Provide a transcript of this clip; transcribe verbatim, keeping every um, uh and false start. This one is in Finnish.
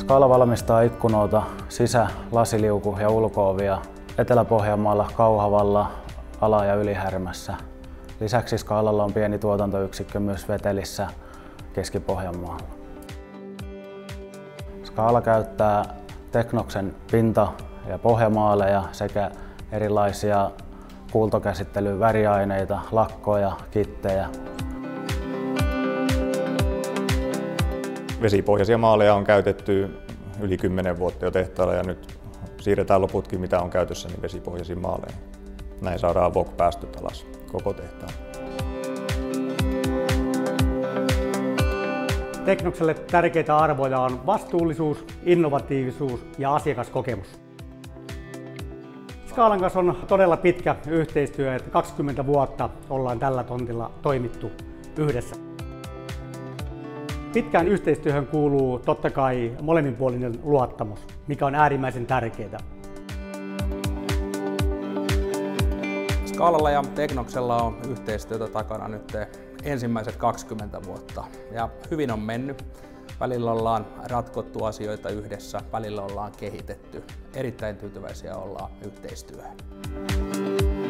Skaala valmistaa ikkunoita, sisä-, lasiliuku- ja ulko-ovia Etelä-Pohjanmaalla, Kauhavalla, Ala- ja Yli-Härmässä. Lisäksi Skaalalla on pieni tuotantoyksikkö myös Vetelissä, Keski-Pohjanmaalla. Skaala käyttää Teknoksen pinta- ja pohjamaaleja sekä erilaisia kuultokäsittelyn väriaineita, lakkoja, kittejä. Vesipohjaisia maaleja on käytetty yli kymmenen vuotta jo tehtaalla ja nyt siirretään loputkin mitä on käytössä niin vesipohjaisiin maaleihin. Näin saadaan V O C-päästöt alas koko tehtaan. Teknokselle tärkeitä arvoja on vastuullisuus, innovatiivisuus ja asiakaskokemus. Skaalan kanssa on todella pitkä yhteistyö, että kaksikymmentä vuotta ollaan tällä tontilla toimittu yhdessä. Pitkään yhteistyöhön kuuluu totta kai molemminpuolinen luottamus, mikä on äärimmäisen tärkeää. Skaalalla ja Teknoksella on yhteistyötä takana nyt ensimmäiset kaksikymmentä vuotta ja hyvin on mennyt. Välillä ollaan ratkottu asioita yhdessä, välillä ollaan kehitetty. Erittäin tyytyväisiä ollaan yhteistyöhön.